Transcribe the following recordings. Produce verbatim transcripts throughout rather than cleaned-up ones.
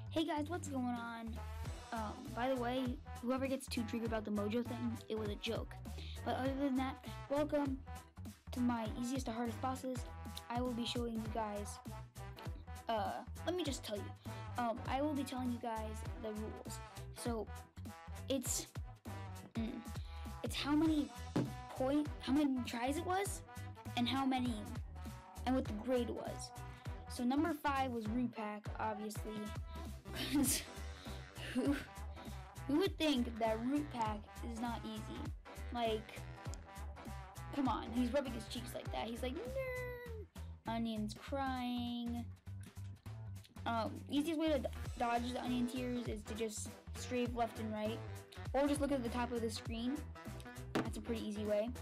Hey guys, what's going on? Um, by the way, whoever gets too triggered about the Mojo thing, it was a joke. But other than that, welcome to my easiest to hardest bosses. I will be showing you guys, uh, let me just tell you, um, I will be telling you guys the rules. So, it's, mm, it's how many point, how many tries it was, and how many, and what the grade was. So number five was Root Pack, obviously. Because who, who would think that Root Pack is not easy? Like, come on, he's rubbing his cheeks like that. He's like, no. Onion's crying. Um, easiest way to dodge the onion tears is to just strafe left and right, or just look at the top of the screen. That's a pretty easy way.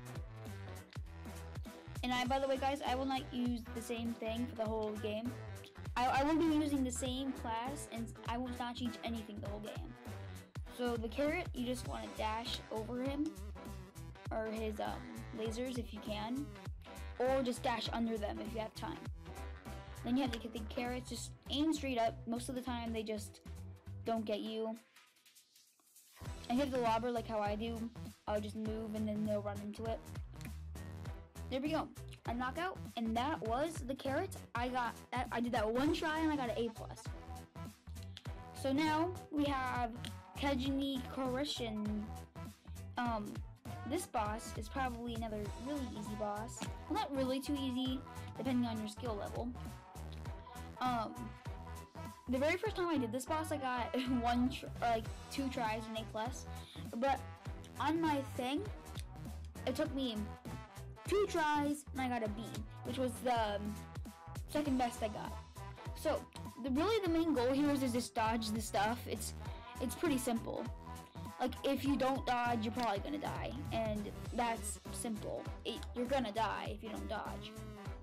And I, by the way, guys, I will not use the same thing for the whole game. I, I will be using the same class, and I will not change anything the whole game. So the carrot, you just want to dash over him, or his um, lasers if you can, or just dash under them if you have time. Then you have to get the carrots, just aim straight up. Most of the time, they just don't get you. And hit the lobber like how I do. I'll just move, and then they'll run into it. There we go, a knockout, and that was the carrot. I got that. I did that one try, and I got an A plus. So now we have Kajini Korishin. Um, this boss is probably another really easy boss. Well, not really too easy, depending on your skill level. Um, the very first time I did this boss, I got one, tr like two tries and A plus. But on my thing, it took me two tries, and I got a B, which was the um, second best I got. So, the, really the main goal here is to just dodge the stuff. It's it's pretty simple. Like, if you don't dodge, you're probably gonna die, and that's simple. It, you're gonna die if you don't dodge.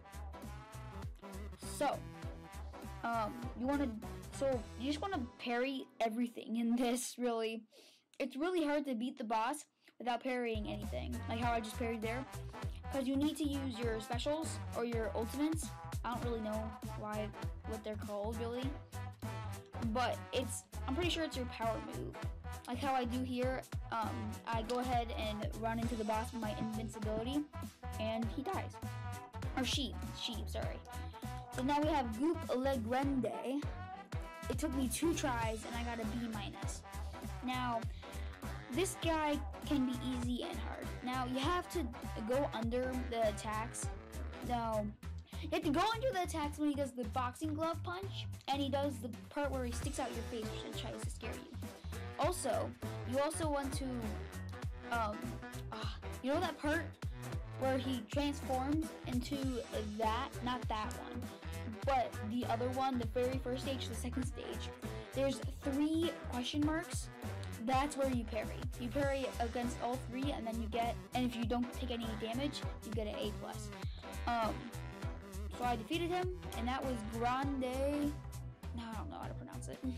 So, um, you wanna, so you just wanna parry everything in this, really. It's really hard to beat the boss without parrying anything, like how I just parried there. Because you need to use your specials or your ultimates. I don't really know why, what they're called really. But it's, I'm pretty sure it's your power move. Like how I do here, um, I go ahead and run into the boss with my invincibility, and he dies. Or she, she, sorry. So now we have Goop Legrande. It took me two tries, and I got a B minus. Now, this guy can be easy and hard. Now, you have to go under the attacks. Now, you have to go under the attacks when he does the boxing glove punch, and he does the part where he sticks out your face and tries to scare you. Also, you also want to, um, uh, you know that part where he transforms into that, not that one, but the other one, the very first stage, the second stage. There's three question marks. That's where you parry. You parry against all three, and then you get, and if you don't take any damage, you get an A plus. Um, so I defeated him, and that was Grande. No, I don't know how to pronounce it.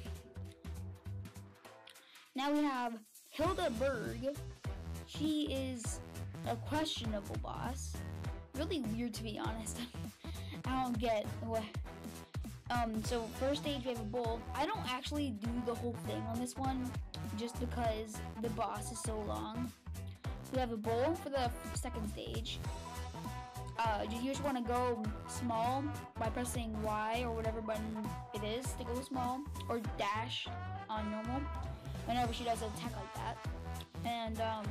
Now we have Hilda Berg. She is a questionable boss. Really weird, to be honest. I don't get what. Um, so first stage we have a bull. I don't actually do the whole thing on this one, just because the boss is so long. So we have a bull for the second stage. Uh, you just want to go small by pressing Y or whatever button it is to go small, or dash on normal whenever she does an attack like that. And um,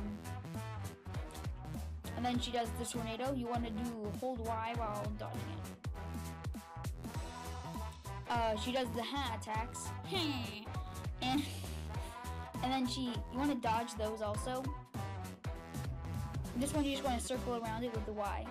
and then she does the tornado. You want to do hold Y while dodging it. Uh, she does the hand attacks, and and then she, you want to dodge those also. This one you just want to circle around it with the Y.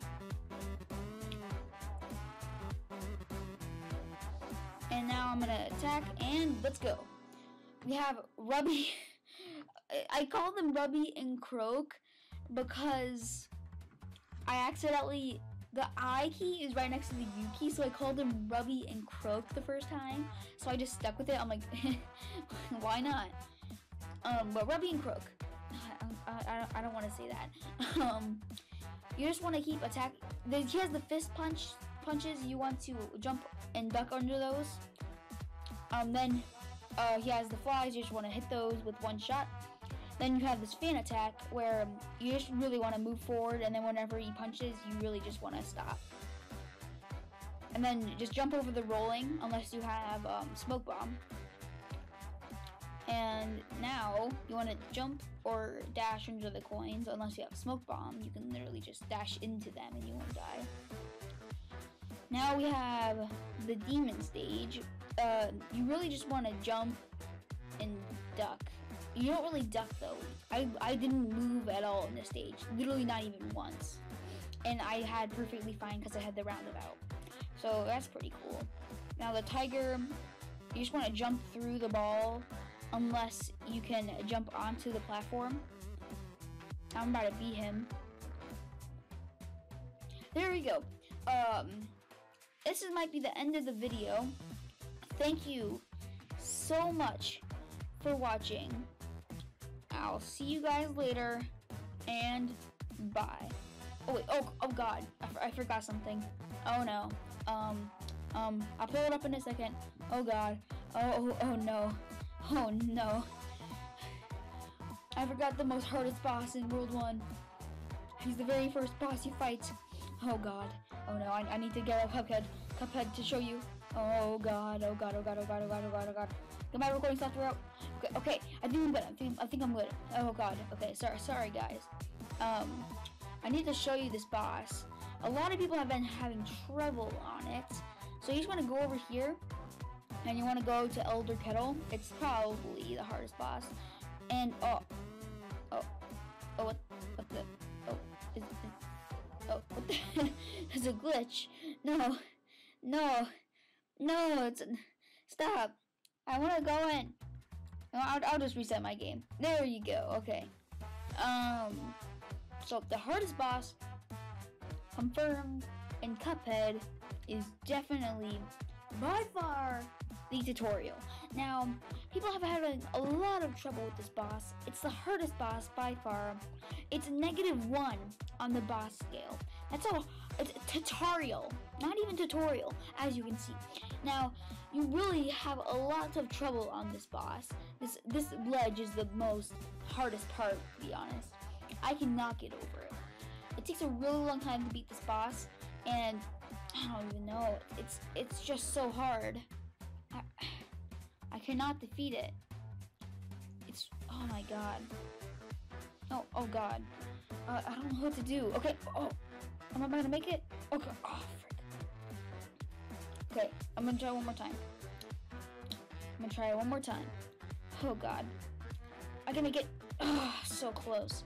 And now I'm gonna attack, and let's go. We have Rubby. I call them Rubby and Croak because I accidentally, the I key is right next to the U key, so I called them Rubby and Croak the first time. So I just stuck with it. I'm like, why not? Um, but Rubby and Croak. I, I, I don't want to say that. Um, you just want to keep attack. He has the fist punch punches. You want to jump and duck under those. Um, then uh, he has the flies. You just want to hit those with one shot. Then you have this fan attack where um, you just really want to move forward, and then whenever he punches, you really just want to stop. And then just jump over the rolling unless you have um, smoke bomb. And now you want to jump or dash into the coins unless you have smoke bomb. You can literally just dash into them and you won't die. Now we have the demon stage. Uh, you really just want to jump and duck. You don't really duck though. I, I didn't move at all in this stage. Literally not even once. And I had perfectly fine because I had the roundabout. So that's pretty cool. Now the tiger, you just want to jump through the ball unless you can jump onto the platform. I'm about to beat him. There we go. Um, this is, might be the end of the video. Thank you so much for watching. I'll see you guys later, and bye. Oh wait, oh, oh god, I, I forgot something. Oh no. Um, um, I'll pull it up in a second. Oh god. Oh, oh, oh no. Oh no. I forgot the most hardest boss in World one. He's the very first boss you fight. Oh god. Oh no, I, I need to get a Cuphead. Cuphead to show you. Oh god, oh god, oh god, oh god, oh god, oh god, oh god. Get my recording software out. Okay, okay, I think I'm good. I think, I think I'm good. Oh god, okay, sorry, sorry guys. Um, I need to show you this boss. A lot of people have been having trouble on it. So you just want to go over here, and you want to go to Elder Kettle. It's probably the hardest boss. And, oh, oh, oh, what, what the, oh, is it, oh, what the, there's a glitch. No, no, no, it's, stop. I want to go in. No, I'll, I'll just reset my game. There you go, okay. Um, so the hardest boss, confirmed, in Cuphead is definitely, by far, the tutorial. Now, people have had a, a lot of trouble with this boss. It's the hardest boss by far. It's negative one on the boss scale. That's a, it's a tutorial, not even tutorial, as you can see. Now, you really have a lot of trouble on this boss. This this ledge is the most hardest part, to be honest. I cannot get over it. It takes a really long time to beat this boss, and I don't even know. It's it's just so hard. I, I cannot defeat it. It's, oh my god. Oh, oh god. Uh, I don't know what to do. Okay, oh, am I gonna make it? Okay, oh frick. Okay, I'm gonna try one more time. I'm gonna try it one more time. Oh god. I can make it. Oh, so close.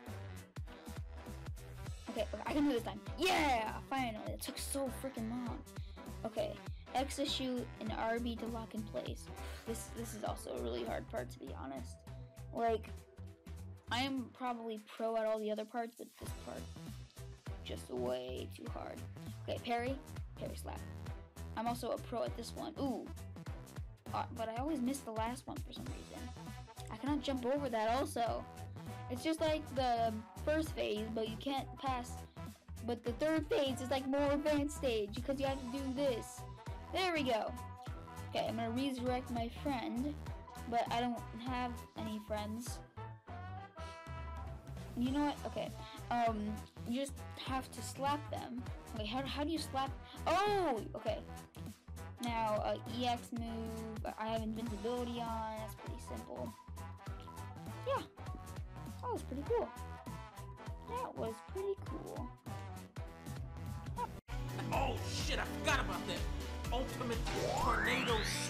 Okay, okay, I can do this time. Yeah, finally. It took so freaking long. Okay, X to shoot and R B to lock in place. This this is also a really hard part, to be honest. Like, I am probably pro at all the other parts, but this part just way too hard. Okay, parry, parry slap. I'm also a pro at this one. Ooh, uh, but I always miss the last one for some reason. I cannot jump over that also. It's just like the first phase, but you can't pass. But the third phase is like more advanced stage because you have to do this. There we go. Okay, I'm gonna resurrect my friend, but I don't have any friends. You know what? Okay. Um, you just have to slap them. Wait, how, how do you slap? Oh, okay. Now, uh, E X move. I have invincibility on. That's pretty simple. Yeah. That was pretty cool. That was pretty cool. Oh shit, I forgot about that. Ultimate Tornado